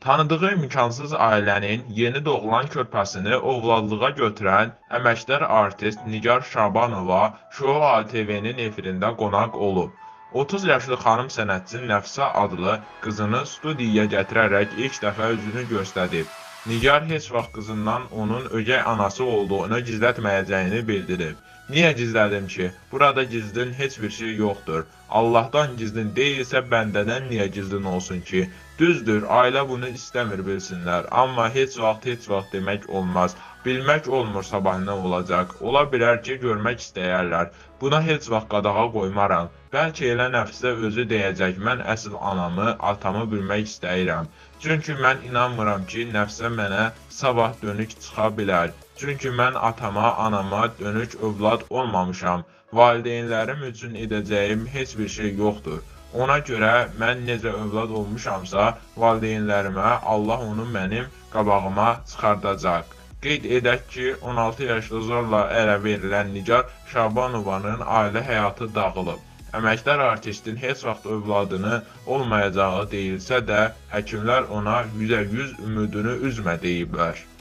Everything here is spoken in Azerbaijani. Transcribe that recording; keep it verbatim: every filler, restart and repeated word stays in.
Tanıdığı imkansız ailənin yeni doğulan körpəsini ovladlığa götürən əməkdar artist Nigar Şabanova Şou A T V-nin efirində qonaq olub. otuz yaşlı xanım sənətçi Nəfsə adlı qızını studiyaya gətirərək ilk dəfə üzünü göstərib. Nigar heç vaxt qızından onun ögey anası olduğunu gizlətməyəcəyini bildirib. Niyə gizlədim ki? Burada gizlin heç bir şey yoxdur. Allahdan gizlin deyilsə bəndədən niyə gizlin olsun ki? Düzdür, ailə bunu istəmir bilsinlər, amma heç vaxt, heç vaxt demək olmaz. Bilmək olmur sabah nə olacaq. Ola bilər ki, görmək istəyərlər. Buna heç vaxt qadağa qoymaram. Bəlkə elə Nəfsə özü deyəcək, mən əsl anamı, atamı bilmək istəyirəm. Çünki mən inanmıram ki, Nəfsə mənə sabah dönük çıxa bilər. Çünki mən atama, anama dönük övlad olmamışam. Valideynlərim üçün edəcəyim heç bir şey yoxdur. Ona görə mən necə övlad olmuşamsa, valideynlərimə Allah onu mənim qabağıma çıxardacaq. Qeyd edək ki, on altı yaşlı zorla ərə verilən Nigar Şabanovanın ailə həyatı dağılıb. Əməkdar artistin heç vaxt övladını olmayacağı deyilsə də, həkimlər ona yüzdə yüz ümidini üzmə deyiblər.